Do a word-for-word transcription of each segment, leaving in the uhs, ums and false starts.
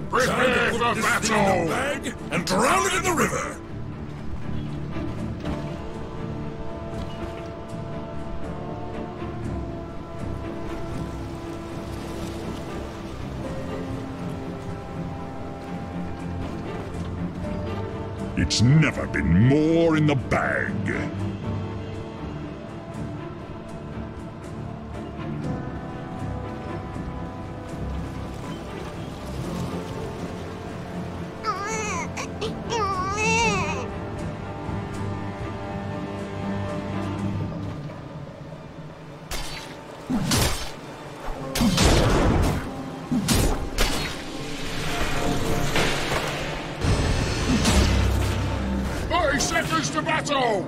Prepare for battle! Bag and drown it in the river! It's never been more in the bag. thirty seconds to battle!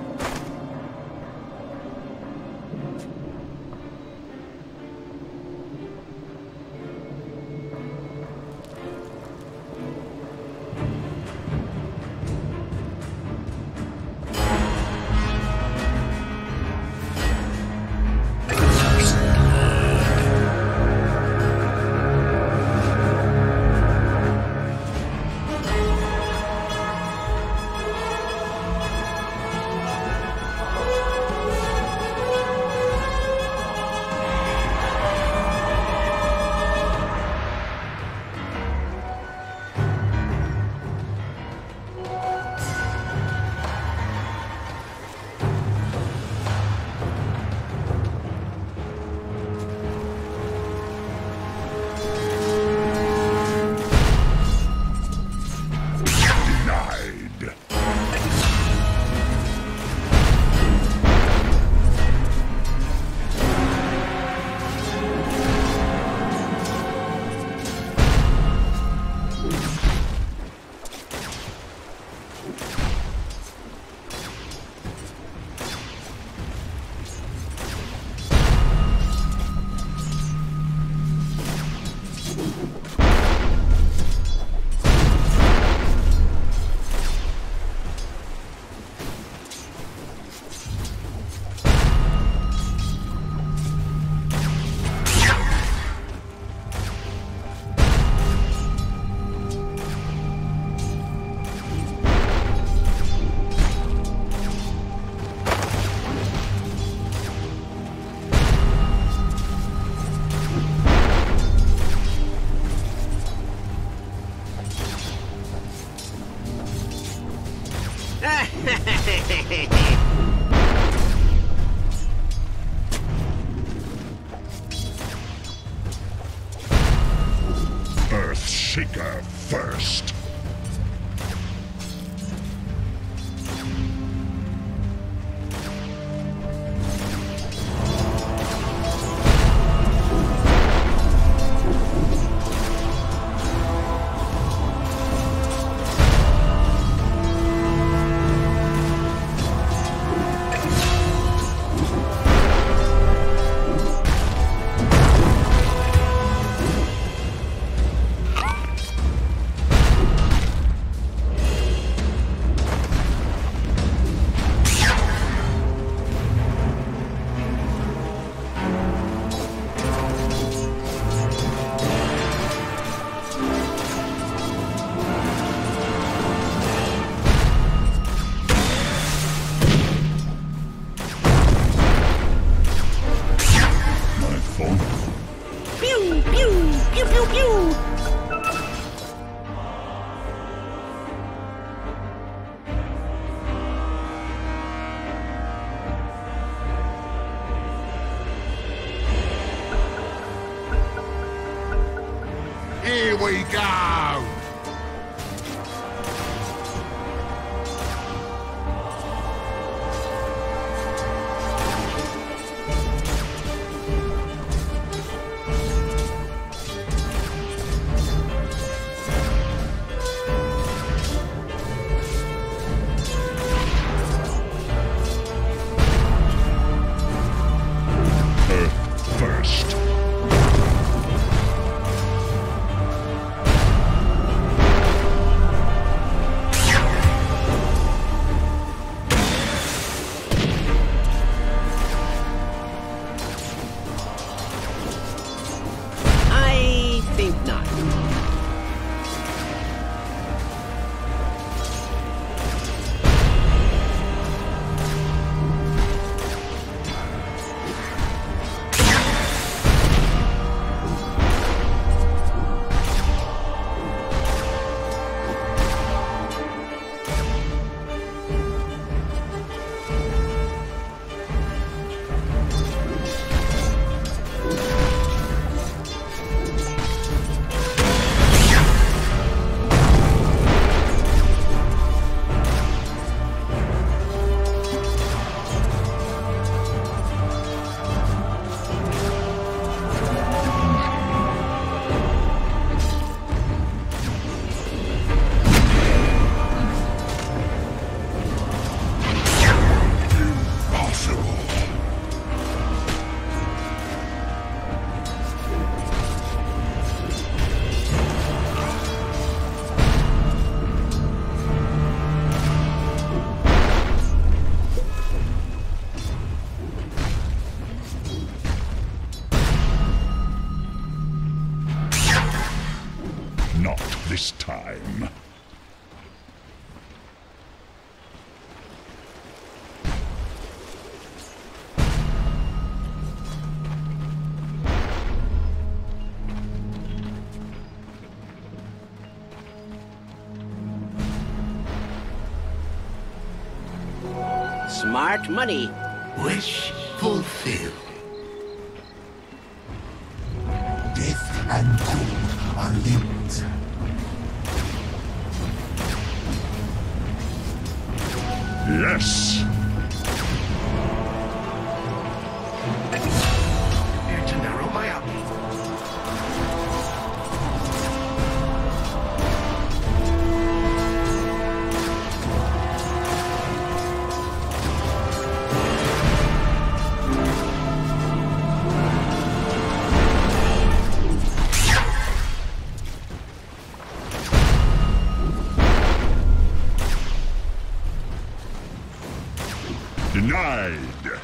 Earthshaker first. Here we go! Earth first. Not this time. Smart money. Wish fulfilled. Death and cold are linked. Yes. Here to narrow my outlook. Denied.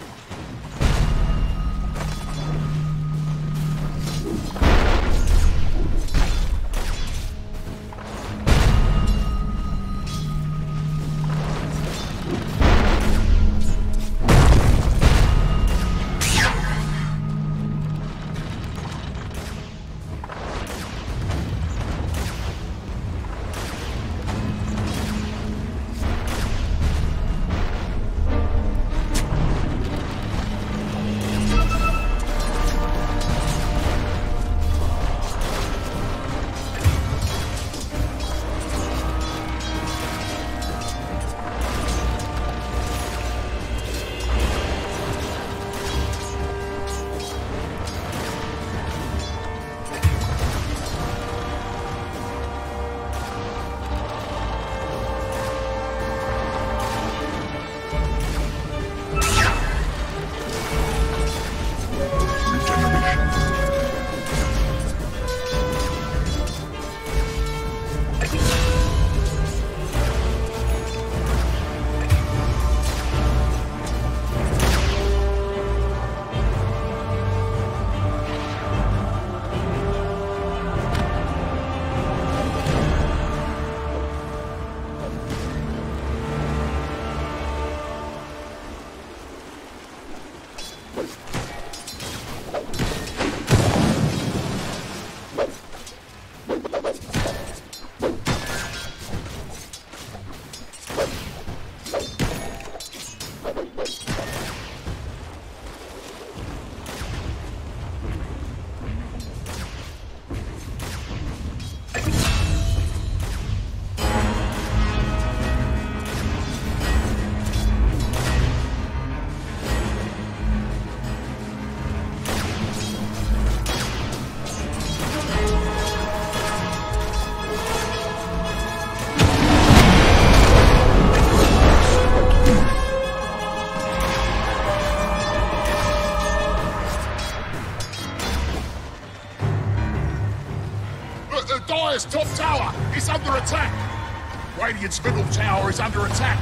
Dire's top tower is under attack. Radiant's middle tower is under attack.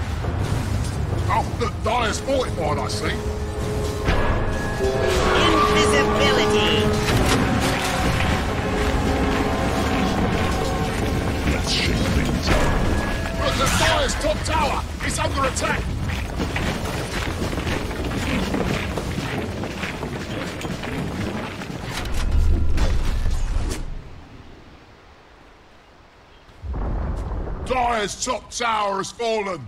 Oh, look, Dire's fortified, I see. Invisibility. Let's shake things up. Look, the Dire's top tower is under attack. Dire's top tower has fallen.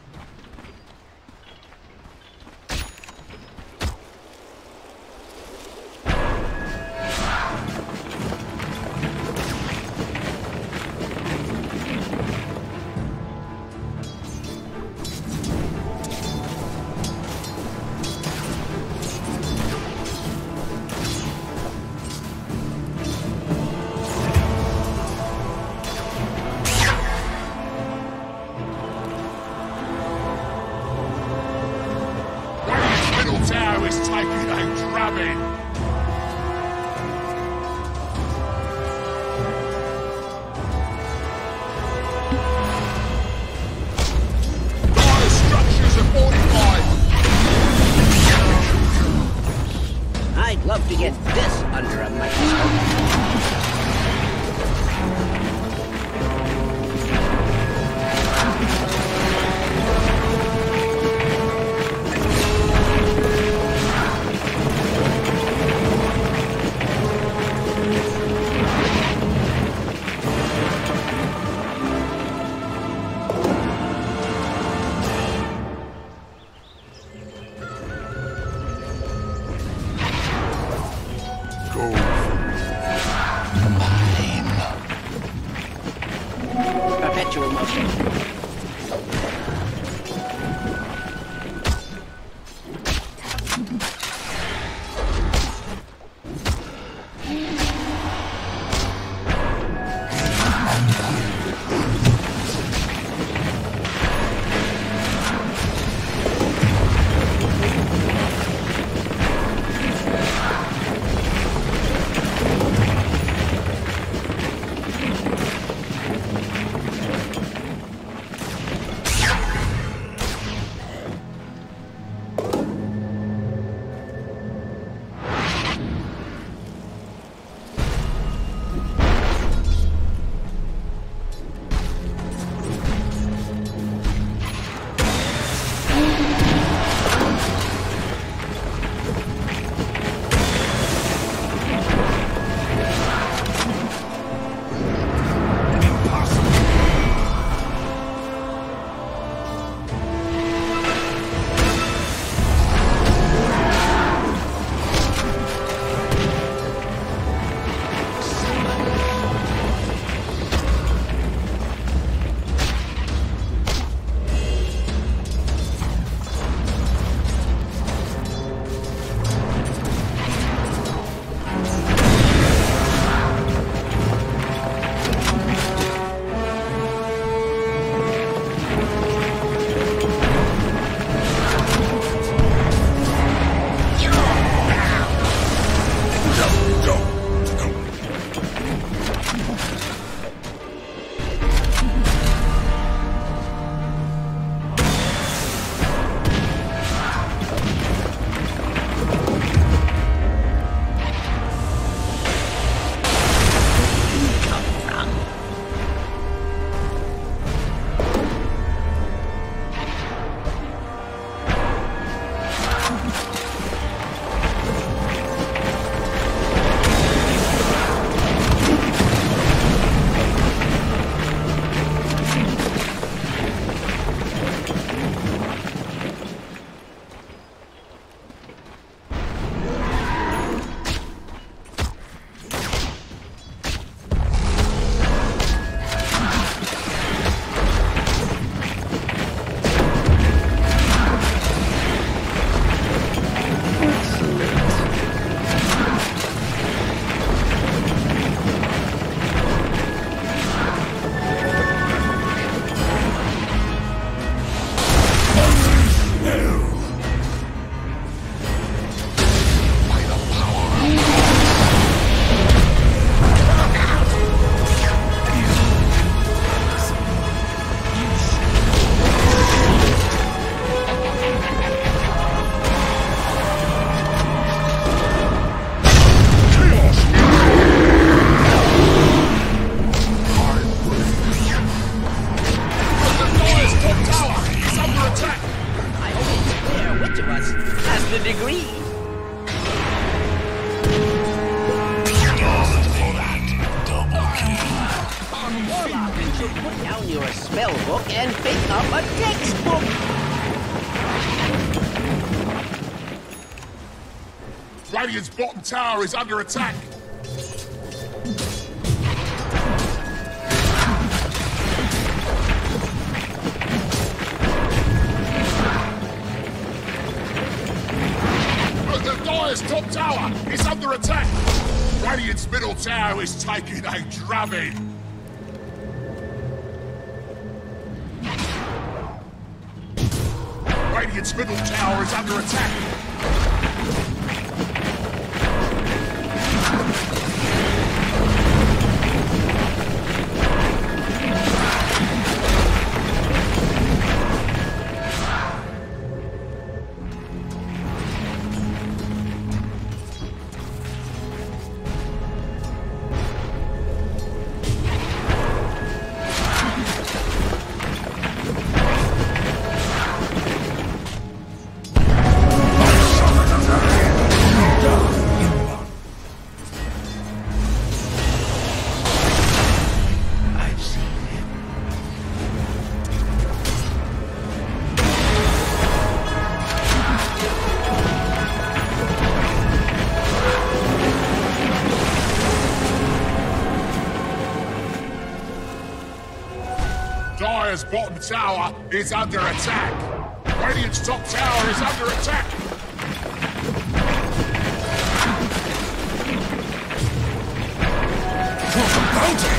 Tower is taking a drubbing. Dire structures are fortified. I'd love to get this under a microscope. perpetual motion. Radiant's bottom tower is under attack. But the Dire's top tower is under attack. Radiant's middle tower is taking a drubbing. Radiant's middle tower is under attack. Dire's bottom tower is under attack. Radiant's top tower is under attack. Bounty!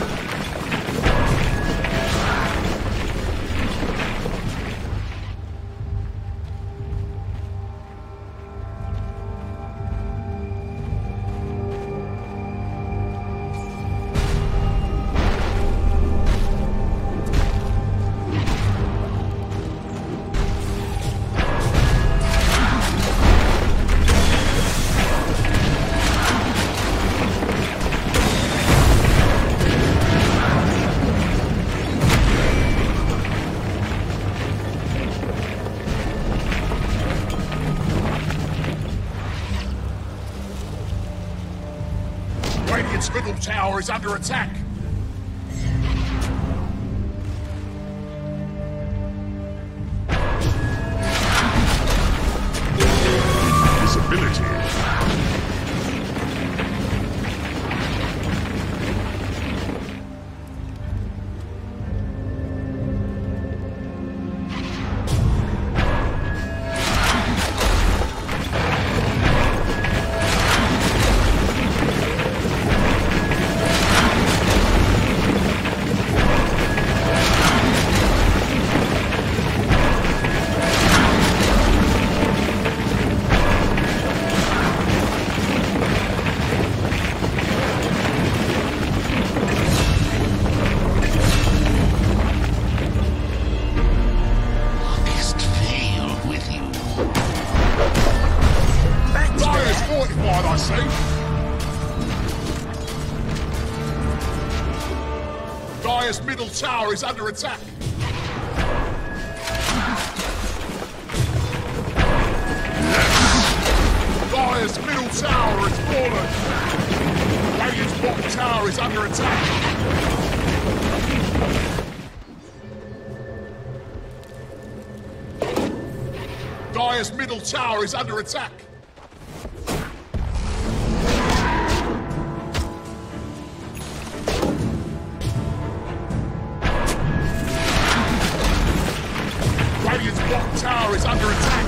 Radiant's middle tower is under attack. Invisibility. Fortified, I see. Dire's middle tower is under attack. Dire's middle tower is fallen. Radiant's bottom tower is under attack. Dire's middle tower is under attack. Radiant's bottom tower is under attack.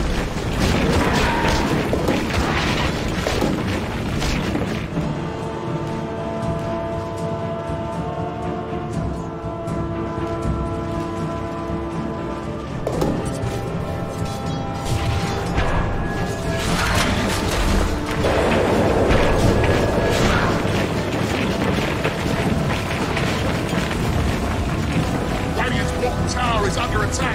Radiant's bottom tower is under attack.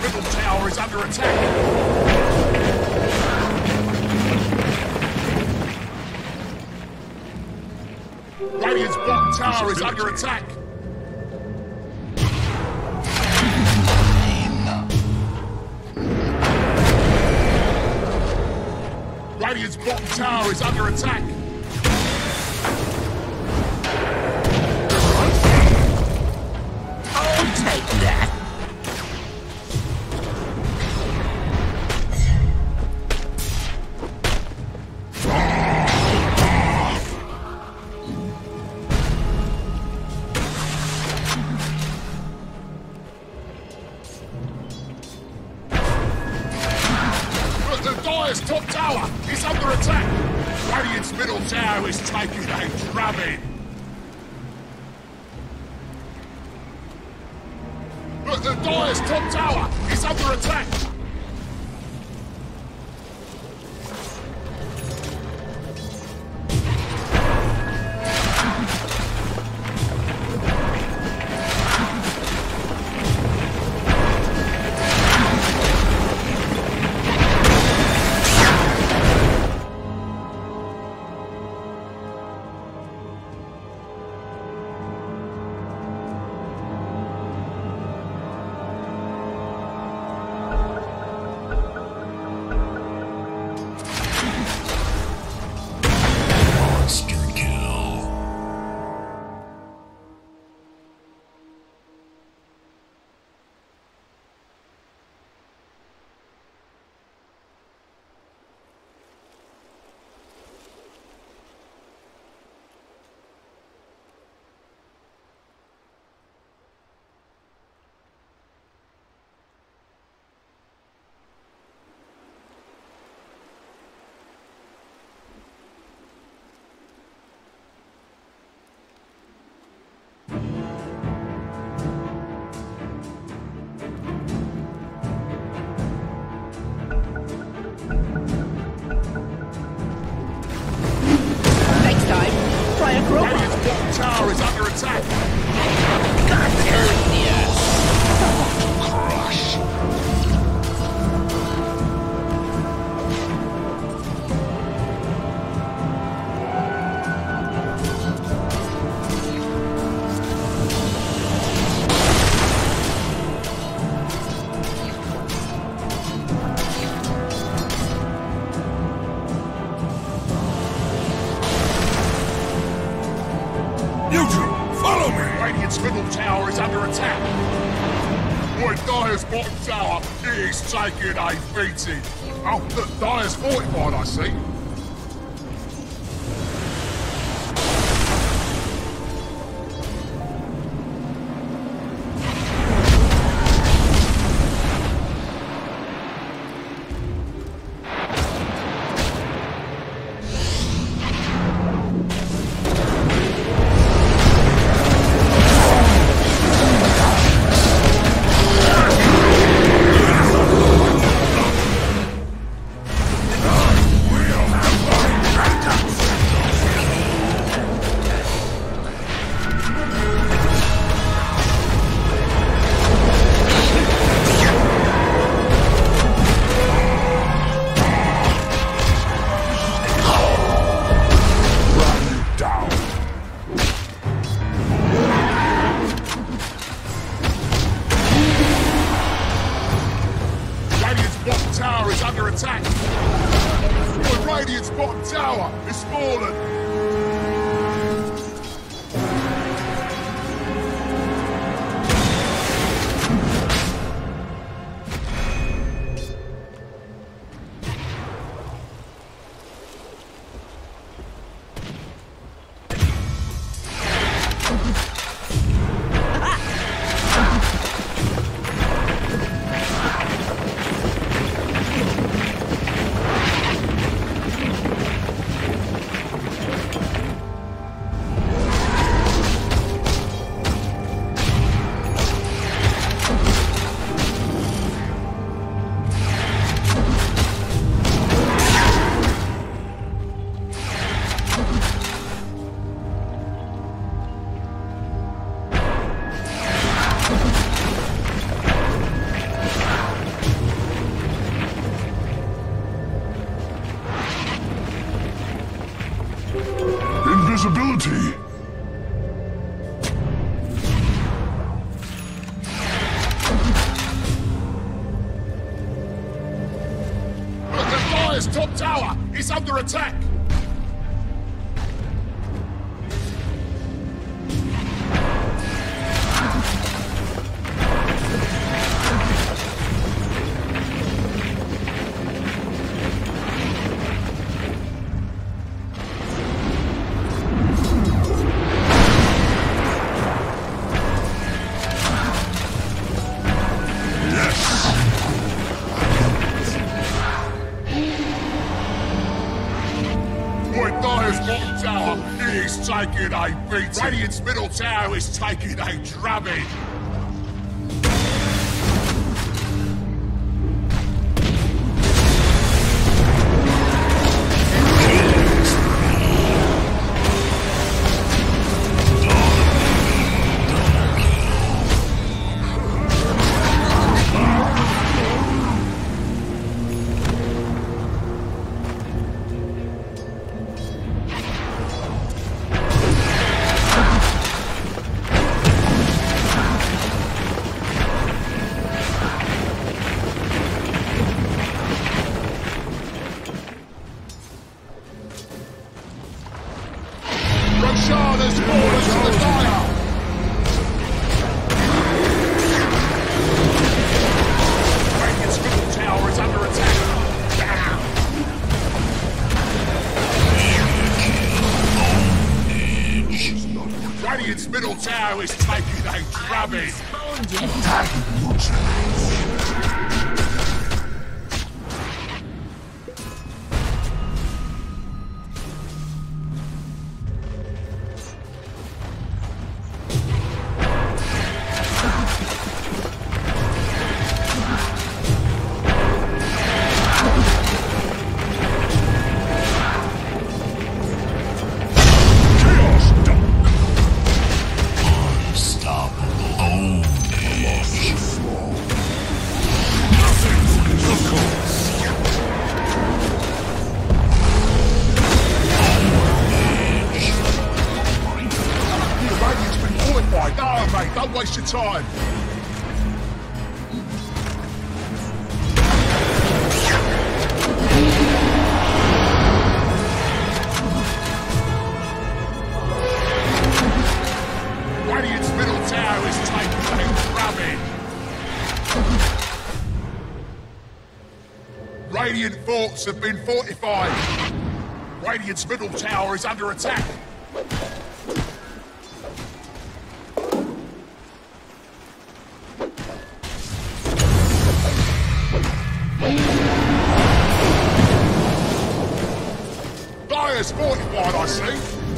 middle tower is under attack. Radiant's bottom tower is under attack. Radiant's bottom tower is under attack. I'll take that. Dire's top tower is under attack. Radiant's middle tower is taking a drubbing. The Dire's top tower is under attack. Radiant's bottom tower is under attack. Crush. Radiant's middle tower is under attack. Boy, Dire's bottom tower is taking a beating. Oh, look, Dire's fortified, I see. We'll top tower is under attack! Taking a beat. Radiant's middle tower is taking a drubbing. Middle tower is taking a drubbing. Don't waste your time. Radiant's middle tower is taking a drubbing. Radiant forts have been fortified. Radiant's middle tower is under attack. Dire's fortified, I see.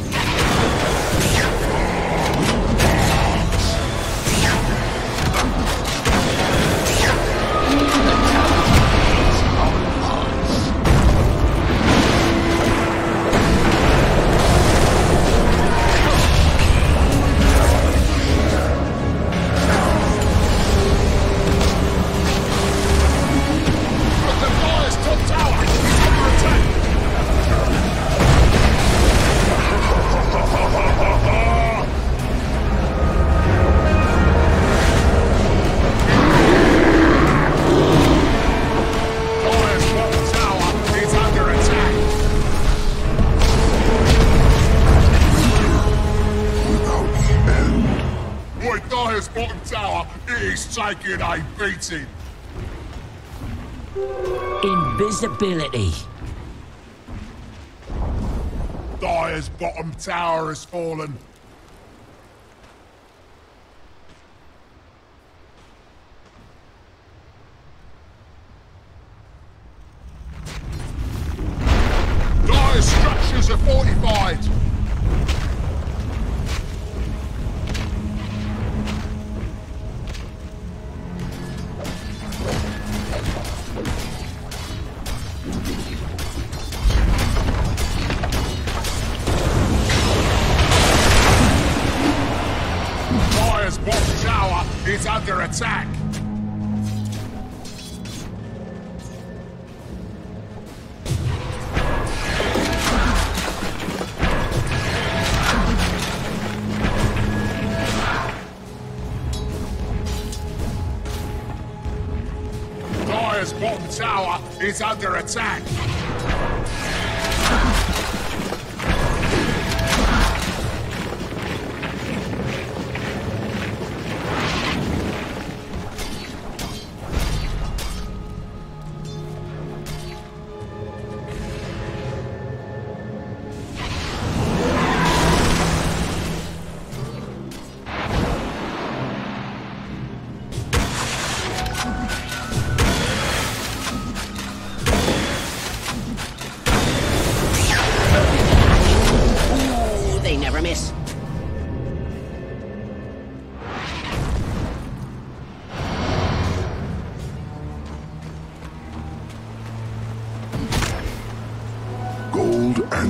Dire's bottom tower is taking a beating. Invisibility. Dire's bottom tower has fallen. Dire's structures are fortified. Dire's bottom tower is under attack. Dire's bottom tower is under attack.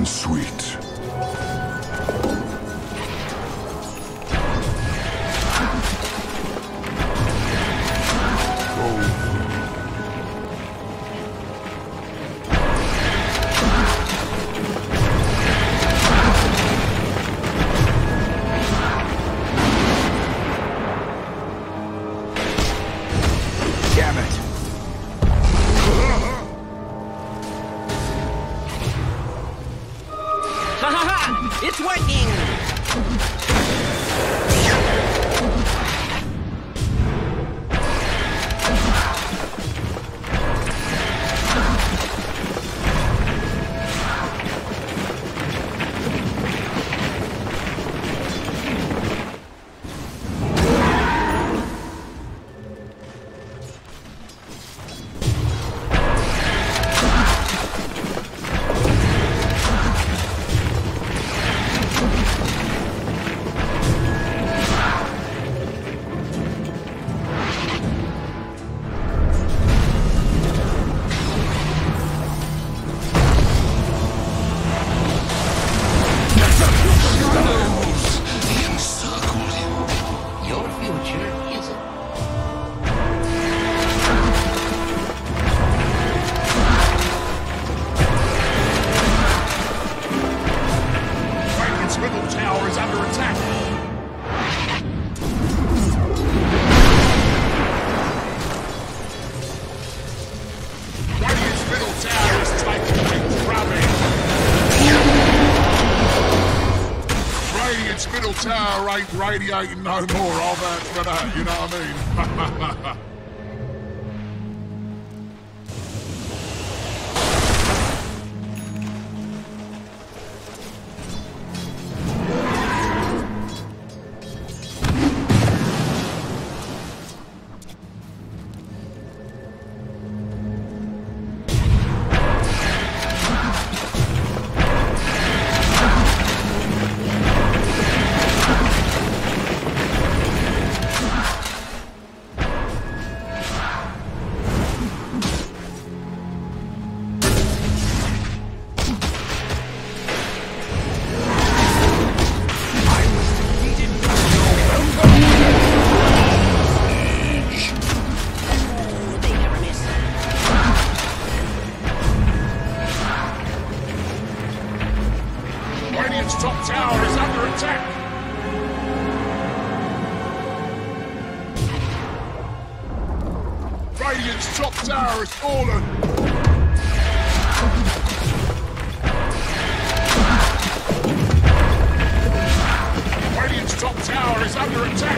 and sweet. It's working! Tower ain't radiating no more, I'll vouch for that, you know what I mean? Top tower is under attack! Radiant's top tower has fallen! Radiant's top tower is under attack!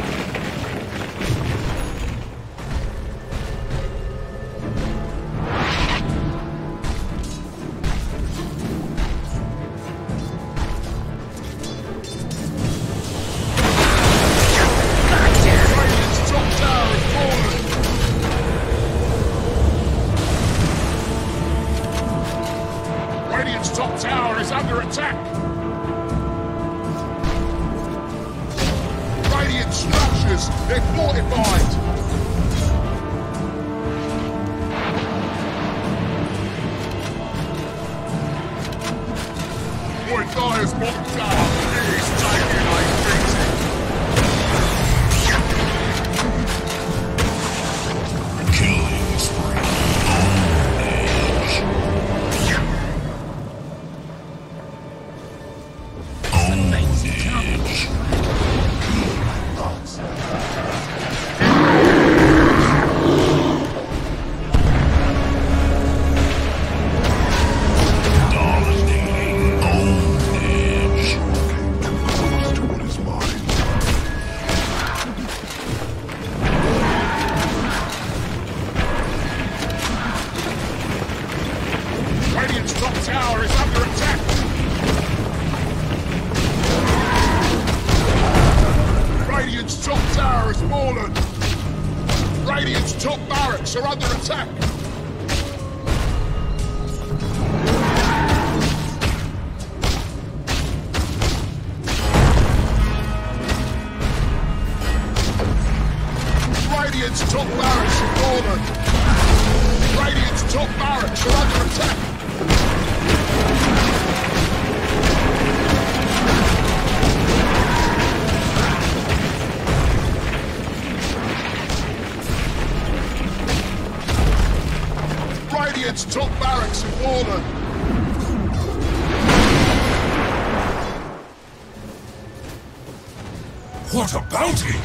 Top tower is under attack! Radiant structures, they're fortified! Boy, Dire's bottom tower is taking a beating! Killing spree. Radiant's top barracks are under attack! Radiant's top barracks have fallen! Radiant's top barracks are under attack! Dire's top barracks have fallen. What a bounty!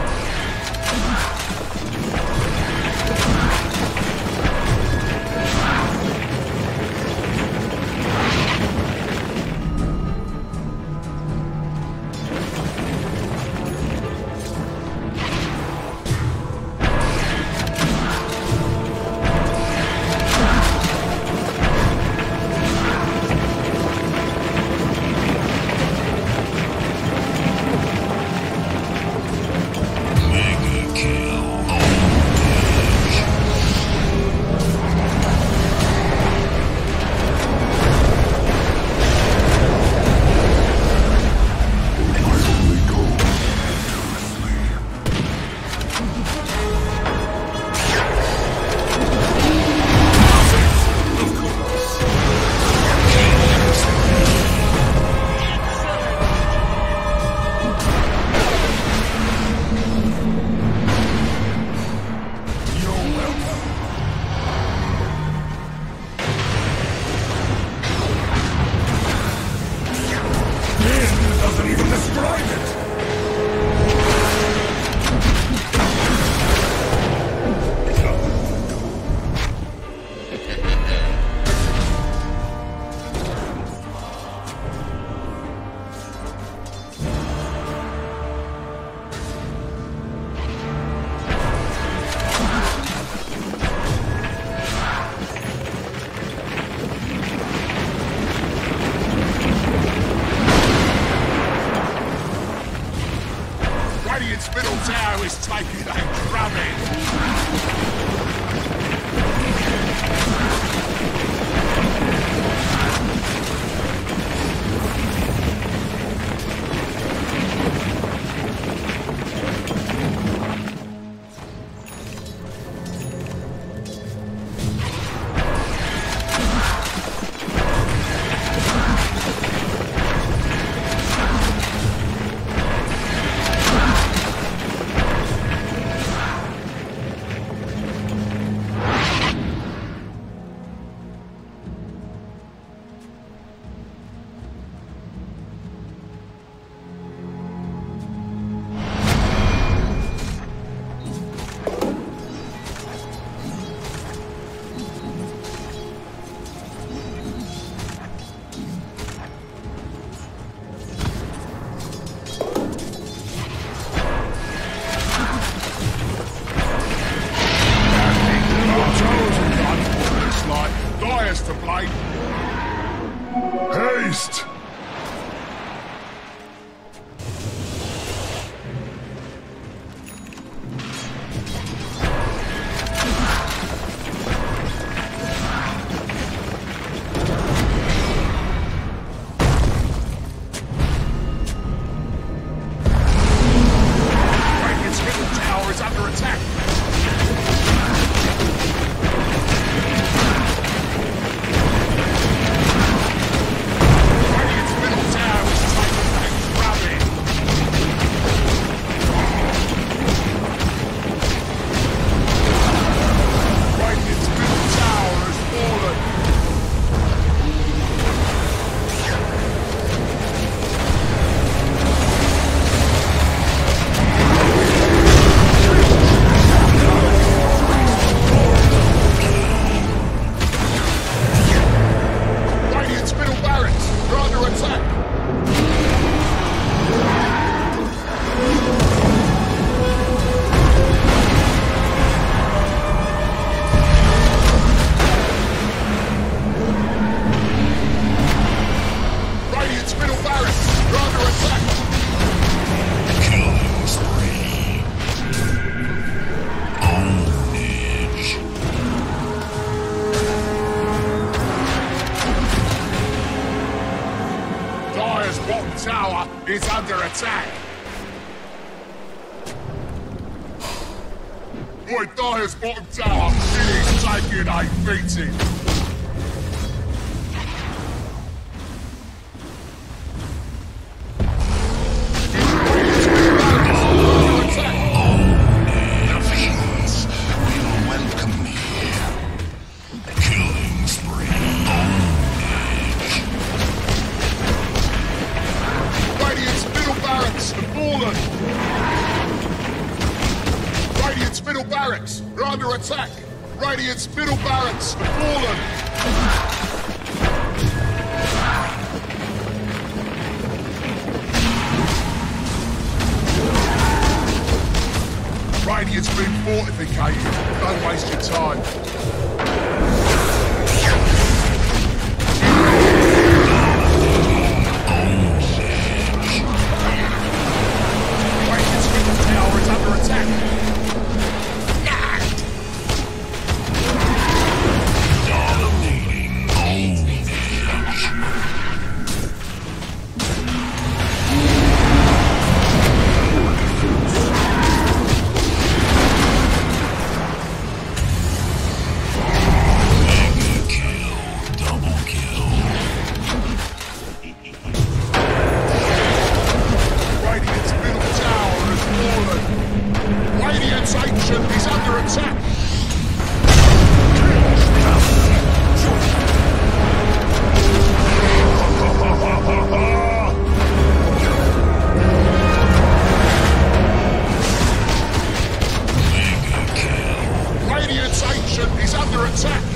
Haste! Radiant's middle tower is under attack! Tower is under attack! Boy, Dire's bottom tower is taking a beating! The fiends will welcome me. Killing barracks are under attack. Radiant's middle barracks have fallen. Radiant's been fortificated. Don't waste your time. Radiant's middle tower is under attack. He's under attack! Radiant's ancient is under attack!